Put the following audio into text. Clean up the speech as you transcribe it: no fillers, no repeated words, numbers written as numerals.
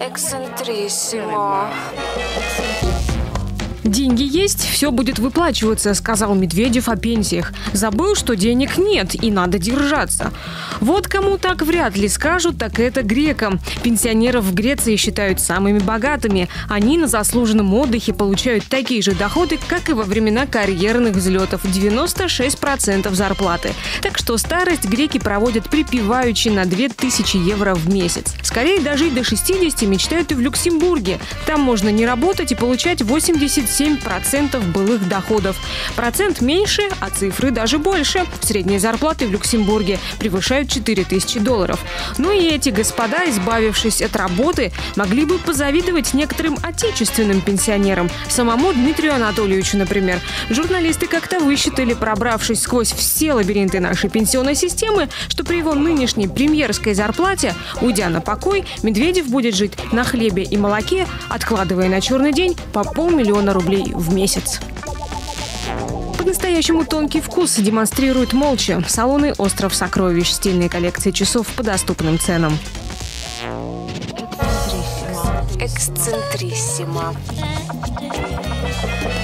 Эксцентриссимо. Деньги есть, все будет выплачиваться, сказал Медведев о пенсиях. Забыл, что денег нет и надо держаться. Вот кому так вряд ли скажут, так это грекам. Пенсионеров в Греции считают самыми богатыми. Они на заслуженном отдыхе получают такие же доходы, как и во времена карьерных взлетов – 96% зарплаты. Так что старость греки проводят припеваючи на 2000 евро в месяц. Скорее дожить до 60 мечтают и в Люксембурге. Там можно не работать и получать 87% былых доходов. Процент меньше, а цифры даже больше. Средние зарплаты в Люксембурге превышают $4000. Ну и эти господа, избавившись от работы, могли бы позавидовать некоторым отечественным пенсионерам. Самому Дмитрию Анатольевичу, например. Журналисты как-то высчитали, пробравшись сквозь все лабиринты нашей пенсионной системы, что при его нынешней премьерской зарплате, уйдя на покой, Медведев будет жить на хлебе и молоке, откладывая на черный день по 500 000 рублей в месяц. По-настоящему тонкий вкус демонстрируют молча. Салоны «Остров сокровищ». Стильные коллекции часов по доступным ценам. Эксцентриссимо.